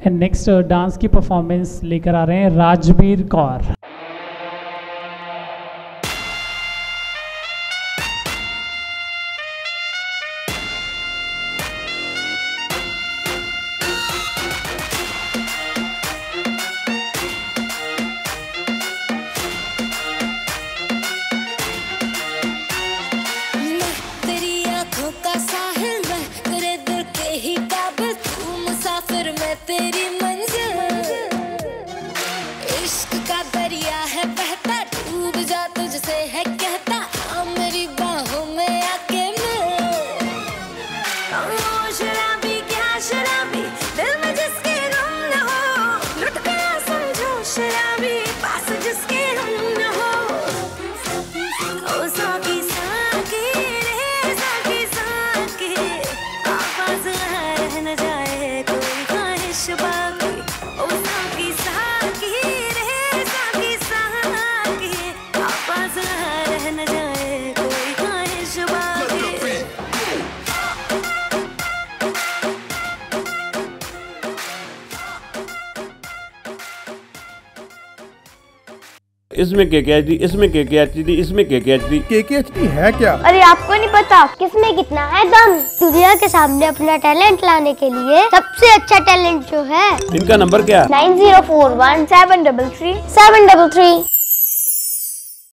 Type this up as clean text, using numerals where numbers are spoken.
Next dance की performance लेकर आ रहे हैं राजवीर कौर। तेरी मंजिल इश्क का दरिया है बहता, डूब जा तुझसे है कहता, आ मेरी बाहों में आके मिल। शराबी क्या शराबी, दिल में जिसके गम न हो, लुट गया समझो शराबी, पास जिसके हम न हो। ओ साकी साकी रे साकी साकी, आवाज़ रह न जाए कोई ख्वाहिश बाकी। ओ साकी साकी रे साकी साकी, आवाज़ रह न जाए कोई ख्वाहिश बाकी। इसमें KKHD, इसमें KKHD, इसमें KKHD। KKHD है क्या? अरे आपको नहीं पता किसमें कितना है दम। दुनिया के सामने अपना टैलेंट लाने के लिए सबसे अच्छा टैलेंट जो है, इनका नंबर क्या? 9041 733 733।